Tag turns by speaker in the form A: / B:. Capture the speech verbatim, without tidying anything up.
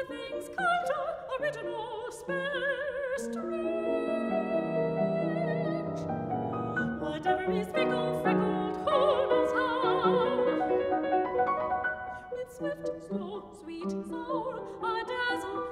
A: things kind or original, spare, strange. Whatever is fickle, freckled, who knows how? With swift, slow, sweet, sour, a dazzle